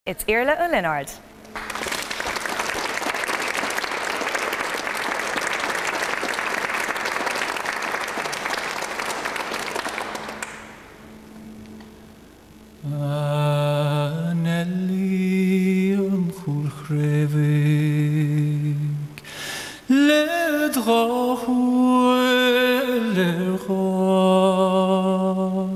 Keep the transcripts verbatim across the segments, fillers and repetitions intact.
It's Iarla and Lionáird. Anelli am chulchrevig le drachu le ra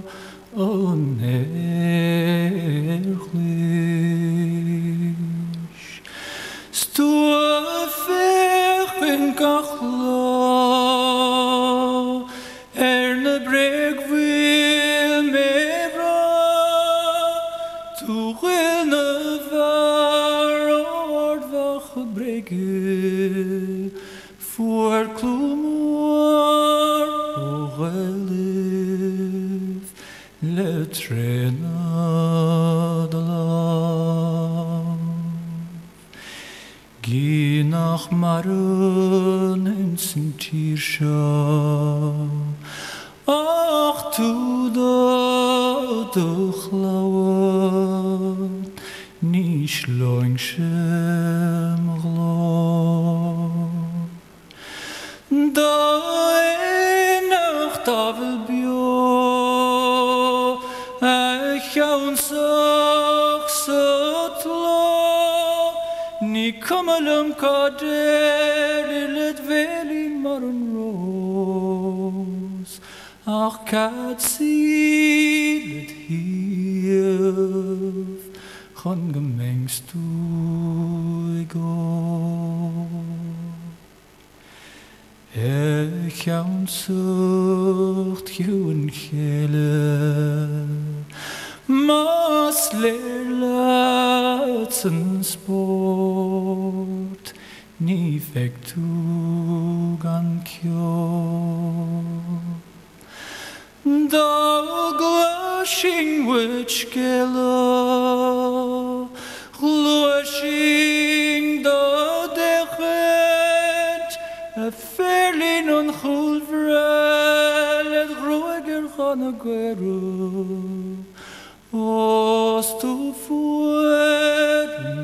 onerchlich stuafech in kachla erne breg wil mera tu wil ne var ord vach brege voor klumor ogelif le trena de laaf gi nach maren in sintierscha ach tu da de chlauwet nish loing shem glor da enach tavel bio ech jaun sach sotlo ni kamalum kader ilet veli maron ros ach kat silet hief chan gemengst du go ech jaun sucht juwen chele mas leer laten sport ni vek tu gan kjo da glashing which gela glashing da dechet a ferlin on chulvrel et groeger chana gweru os tu fueren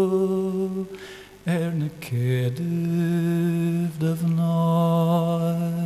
boer er ne kedev davnai